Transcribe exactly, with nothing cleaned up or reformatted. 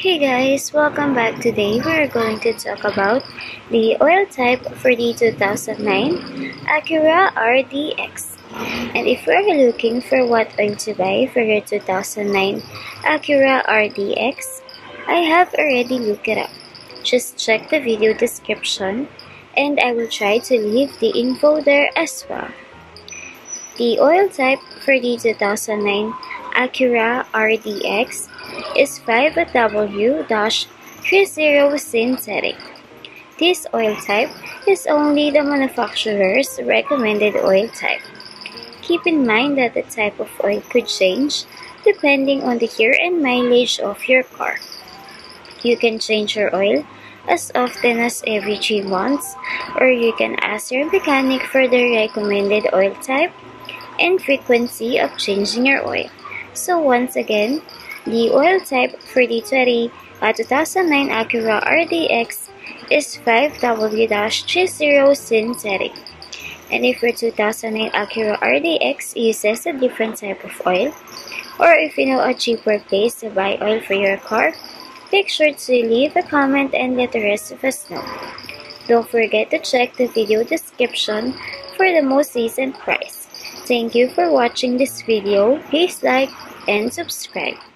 Hey guys, welcome back. Today we're going to talk about the oil type for the two thousand nine Acura R D X. And if we're looking for what oil to buy for your two thousand nine Acura R D X, I have already looked it up. Just check the video description and I will try to leave the info there as well. The oil type for the two thousand nine Acura R D X is five W thirty synthetic. This oil type is only the manufacturer's recommended oil type. Keep in mind that the type of oil could change depending on the year and mileage of your car. You can change your oil as often as every three months, or you can ask your mechanic for the recommended oil type and frequency of changing your oil. So once again, the oil type for the two thousand nine Acura R D X is five W thirty synthetic. And if your two thousand nine Acura R D X uses a different type of oil, or if you know a cheaper place to buy oil for your car, make sure to leave a comment and let the rest of us know. Don't forget to check the video description for the most recent price. Thank you for watching this video. Please like and subscribe.